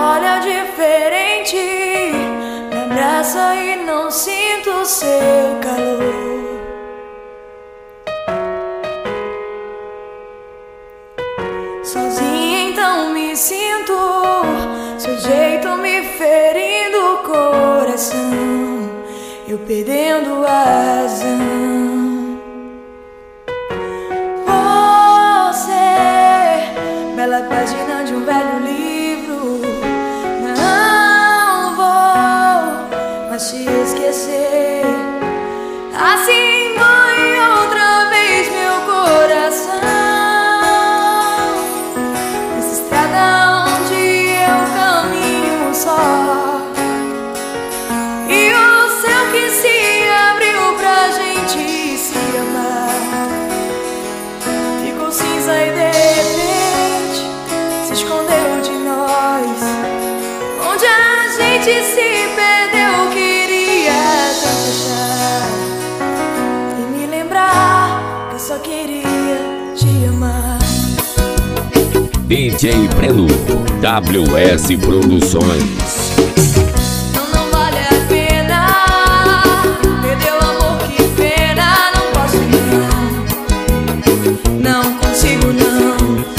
olha diferente, me abraça e não sinto o seu calor. Sozinha então me sinto, seu jeito me ferindo o coração, eu perdendo a razão. Bela página de um velho livro, não vou mais te esquecer. Assim vai outra vez meu coração, nessa estrada onde eu caminho só, e o céu que se abriu pra gente se amar ficou cinza e escondeu de nós. Onde a gente se perdeu, queria tanto achar e me lembrar que eu só queria te amar. DJ Breno, WS Produções. Não vale a pena, perdeu o amor, que pena. Não posso não consigo não.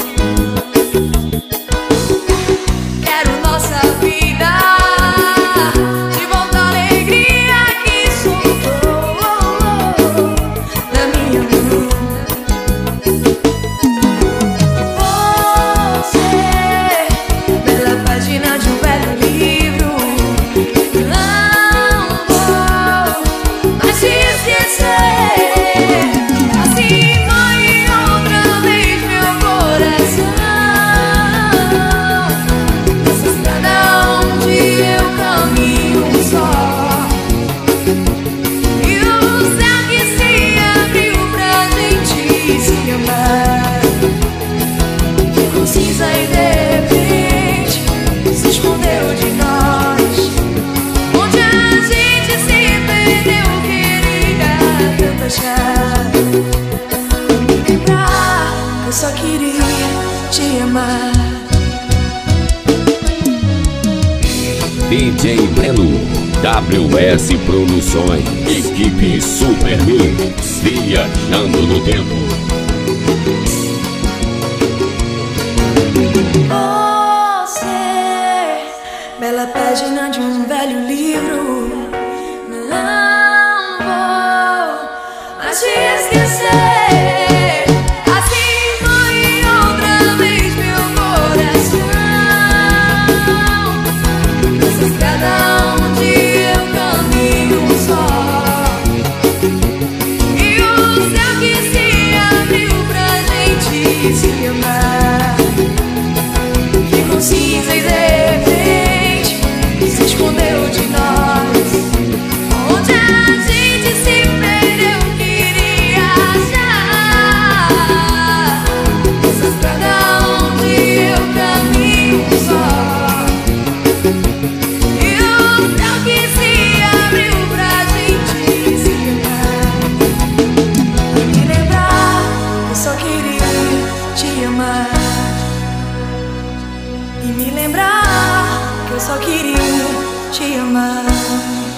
Eu só queria te amar. DJ Breno, WS Produções, equipe Super Mix, viajando no tempo. Você, bela página de um velho livro, não vou mais te esquecer. Cinza e de repente se escondeu de nós. Onde a gente se perdeu, queria achar essa estrada onde eu caminho só, e o céu que se abriu pra gente se amar. Me lembrar que eu só queria te amar, e me lembrar que eu só queria te amar.